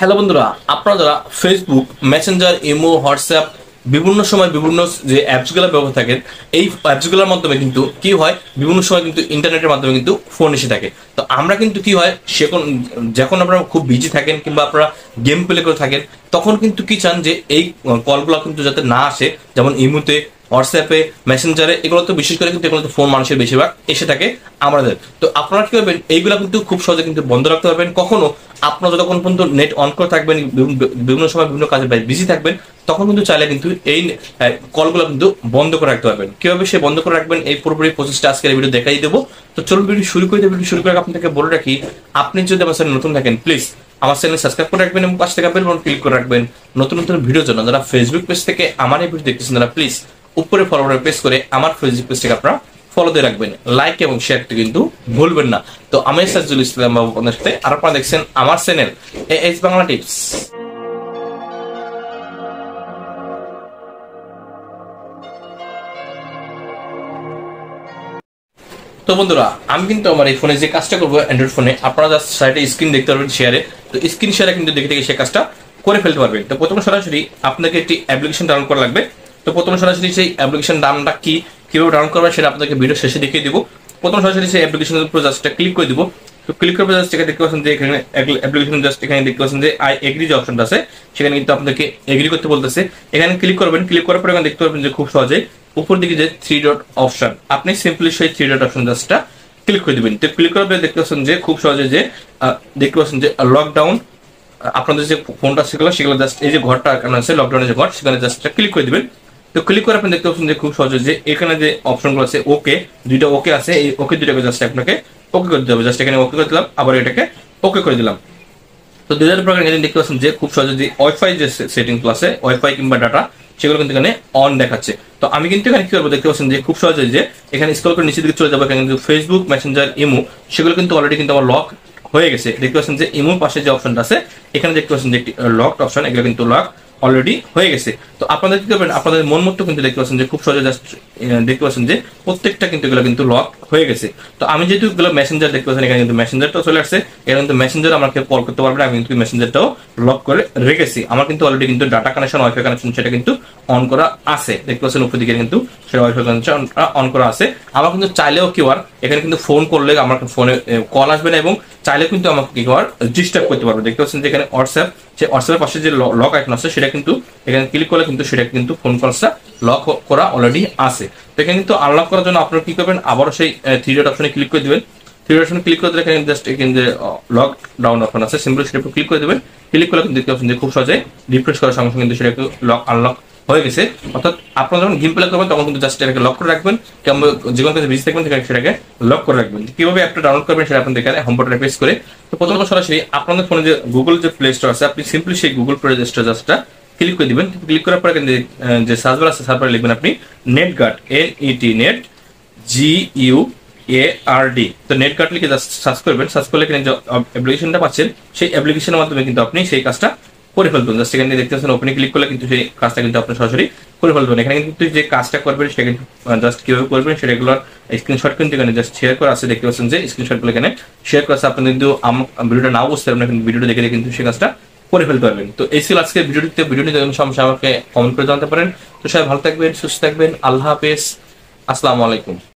Hello বন্ধুরা, আপনারা যারা ফেসবুক, মেসেঞ্জার, ইমো, হোয়াটসঅ্যাপ বিভিন্ন সময় বিভিন্ন যে অ্যাপসগুলো ব্যবহার থাকেন, এই অ্যাপসগুলোর মাধ্যমে কিন্তু কি হয়, বিভিন্ন সময় কিন্তু ইন্টারনেটের মাধ্যমে কিন্তু ফোন এসে থাকে। তো আমরা কিন্তু কি হয়, যখন আপনারা খুব বিজি থাকেন কিংবা আপনারা গেম প্লে করে থাকেন, তখন কিন্তু কি চান যে এই কলগুলো কিন্তু যাতে না আসে, যেমন ইমোতে, হোয়াটসঅ্যাপে, মেসেঞ্জারে, এগুলো তো বিশেষ করে কিন্তু এগুলো তো ফোন মানুষের বেশিরভাগ এসে থাকে আমাদের। তো আপনারা কি করবেন, এইগুলা কিন্তু খুব সহজে কিন্তু বন্ধ রাখতে পারবেন। কখনো আপনারা যতক্ষণ পর্যন্ত নেট অন করে থাকবেন, বিভিন্ন সময় বিভিন্ন কাজে বিজি থাকবেন, তখন কিন্তু চাইলে কিন্তু এই কলগুলো কিন্তু বন্ধ করে রাখতে পারবেন। কিভাবে সে বন্ধ করে রাখবেন, এই পুরোপুরি প্রসেসটা আজকের ভিডিও দেখাই দেবো। তো চলুন ভিডিও শুরু করে দেবো। ভিডিও শুরু করে আপনাদেরকে বলে রাখি, আপনি যদি আমার চ্যানেল নতুন থাকেন, প্লিজ আমার চ্যানেল সাবস্ক্রাইব করে রাখবেন এবং পাশে থাকা বেল বাটন ক্লিক করে রাখবেন নতুন নতুন ভিডিওর জন্য। যারা ফেসবুক পেজ থেকে আমার এই ভিডিও দেখতেছেন, তারা প্লিজ উপরে ফলো বাটন প্রেস করে আমার ফেসবুক পেজ থেকে আপনারা ফলো দিয়ে রাখবেন, লাইক এবং শেয়ারটা কিন্তু ভুলবেন না। তো আমি সাজ্জুল ইসলাম বাবু আপনাদের সাথে, আর আপনারা দেখছেন আমার চ্যানেল এএস বাংলা টিপস। তো বন্ধুরা, আমি কিন্তু আমার এই ফোনে যে কাজটা করবো, অ্যান্ড্রয়েড ফোনে, আপনারা জাস্ট সাইডে স্ক্রিন দেখতে পারবেন শেয়ারে। তো স্ক্রিন শেয়ারে কিন্তু দেখে দেখে সে কাজটা করে ফেলতে পারবেন। তো প্রথমে সরাসরি আপনাকে একটি অ্যাপ্লিকেশন ডাউনলোড করা লাগবে। তো প্রথমে সরাসরি সেই অ্যাপ্লিকেশন নামটা কিভাবে ডাউনলোড করবেন সেটা আপনাকে ভিডিও শেষে দেখিয়ে দিব। প্রথমে সরাসরি সেই অ্যাপ্লিকেশনের উপর জাস্ট ক্লিক করে দিব। তো ক্লিক করে জাস্ট এখানে দেখতে পাচ্ছেন যে এখানে অ্যাপ্লিকেশন জাস্ট এখানে দেখতে পাচ্ছেন যে আই এগ্রি যে অপশনটা আছে, সেখানে কিন্তু আপনাকে এগ্রি করতে বলতেছে। এখানে ক্লিক করবেন। ক্লিক করার পর এখানে দেখতে পারবেন যে খুব সহজে উপর দিকে যে 3 ডট অপশন, আপনি সিম্পলি সেই 3 ডট অপশন জাস্টটা ক্লিক করে দিবেন। তো ক্লিক করার পরে দেখতে পাচ্ছেন যে খুব সহজে যে দেখতে পাচ্ছেন যে লকডাউন, আপনাদের যে ফোনটা সেগুলো জাস্ট এই যে ঘরটা আছে, লকডাউনের যে ঘর, সেখানে জাস্ট ক্লিক করে দিবেন। তো ক্লিক করে আপনি দেখতে পাচ্ছেন যে খুব সহজে যে এখানে যে অপশনগুলো আছে, ওকে দুইটা ওকে আছে, এই ওকে দুইটাকে জাস্ট আপনাকে ওকে করে দিতে হবে। জাস্ট এখানে ওকে করে দিলাম, আবার এটাকে ওকে করে দিলাম। তো 2000 প্রকার এখানে দেখতে পাচ্ছেন যে খুব সহজে যে ওয়াইফাই যে সেটিং আছে, ওয়াইফাই কিংবা ডাটা, সেগুলো কিন্তু এখানে অন দেখাচ্ছে। তো আমি কিন্তু এখানে কি করবো, দেখতে পাচ্ছেন যে খুব সহজে যে এখানে স্ক্রল করে নিচের দিকে চলে যাবো। এখানে কিন্তু ফেসবুক, মেসেঞ্জার, ইমো, সেগুলো কিন্তু অলরেডি কিন্তু আমার লক হয়ে গেছে। দেখতে পাচ্ছেন যে ইমোর পাশে যে অপশনটা আছে, এখানে দেখতে পাচ্ছেন যে একটি লক অপশন, এগুলো কিন্তু লক অলরেডি হয়ে গেছে। তো আপনাদের কি করবেন, আপনাদের মন মতো কিন্তু দেখতে পাচ্ছেন যে খুব সহজে জাস্ট দেখতে পাচ্ছেন যে প্রত্যেকটা কিন্তু এগুলো কিন্তু লক হয়ে গেছে। তো আমি যেহেতু এগুলো মেসেঞ্জার দেখতে পাচ্ছেন, এখানে কিন্তু মেসেঞ্জারটাও চলে আসছে। এখানে কিন্তু মেসেঞ্জার আমাকে কল করতে পারবে, আমি কিন্তু মেসেঞ্জারটাও লক করে রেখেছি। আমার কিন্তু অলরেডি কিন্তু ডাটা কানেকশন, ওয়াইফাই কানেকশন, সেটা কিন্তু অন করা আছে। দেখতে পাচ্ছেন উপর দিকে কিন্তু সেটা ওয়াইফাই কানেকশন অন করা আছে। আমার কিন্তু চাইলেও কি আর এখানে কিন্তু ফোন করলে আমার ফোনে কল আসবে না, এবং চাইলে কিন্তু আমাকে কি আর ডিস্টার্ব করতে পারবে। দেখতে পাচ্ছেন যে এখানে হোয়াটসঅ্যাপ, যে হোয়াটসঅ্যাপের পাশে যে লক আইকন আছে, সেটা কিন্তু এখানে ক্লিক করলে কিন্তু সেটা কিন্তু ফোন কলসটা লক করা অলরেডি আছে। তো এখানে কিন্তু আনলক করার জন্য আপনারা কি করবেন, আবারও সেই 3 ডট অপশনে ক্লিক করে দিবেন। 3 ডট অপশনে ক্লিক করে দিলে এখানে জাস্ট এখানে যে লক ডাউন অপশন আছে, সিম্পলি সেটা ক্লিক করে দিবেন। ক্লিক করলে কিন্তু দেখতে পাচ্ছেন যে খুব সহজে রিফ্রেশ করার সঙ্গে সঙ্গে কিন্তু সেটা লক আনলক হয়ে গেছে। অর্থাৎ আপনারা যখন গেম প্লে করবেন, তখন কিন্তু জাস্ট এটাকে লক করে রাখবেন, কিংবা যে কোনো কাজে বিজি থাকবেন সেটাকে লক করে রাখবেন। কিভাবে অ্যাপটা ডাউনলোড করবেন সেটা আপনাদের এখানে হোম বাটনে প্রেস করে। তো প্রথমত সরাসরি আপনাদের ফোনে যে গুগল যে প্লে স্টোর আছে, আপনি সিম্পলি সেই গুগল প্লে স্টোর জাস্টটা ক্লিক করে দিবেন। ক্লিক করার পর যে সার্চ বার আছে, সার্চ বারে লিখবেন আপনি নেটগার্ড, NET, নেট GUARD। তো নেটগার্ড লিখে জাস্ট সার্চ করবেন। সার্চ করলে এখানে যে অ্যাপ্লিকেশনটা পাচ্ছেন, সেই অ্যাপ্লিকেশনের মাধ্যমে কিন্তু আপনি সেই কাজটা করে ফেলবেন। জাস্ট এখানে দেখতে পাচ্ছেন ওপেনে ক্লিক করলে কিন্তু সেই কাজটা কিন্তু আপনি সরাসরি করে ফেলবেন। এখানে কিন্তু যে কাজটা করবেন সেটা কিন্তু জাস্ট কিভাবে করবেন সেগুলোর স্ক্রিনশট কিন্তু এখানে জাস্ট শেয়ার করা আছে। দেখতে পাচ্ছেন যে স্ক্রিনশটগুলো এখানে শেয়ার করা আছে। আপনি কিন্তু ভিডিওটা নাও বুঝতে পারবেন, কিন্তু ভিডিওটা দেখে কিন্তু সেই কাজটা করে ফেলতে পারবেন। তো এই ছিল আজকে ভিডিওটিতে। ভিডিওটি যদি সমস্যা আমাকে কমেন্ট করে জানাতে পারেন। তো সবাই ভালো থাকবেন, সুস্থ থাকবেন। আল্লাহ হাফেজ, আসসালামু আলাইকুম।